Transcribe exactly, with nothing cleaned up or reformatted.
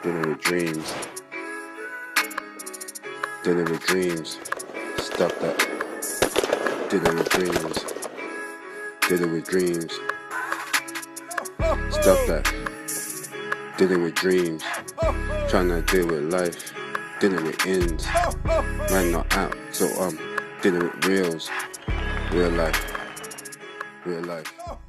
dealing with dreams, dealing with dreams, stop that, dealing with dreams, dealing with dreams, stop that, dealing with dreams, trying to deal with life, dealing with ends, man not out, so um, dealing with reals, real life, real life.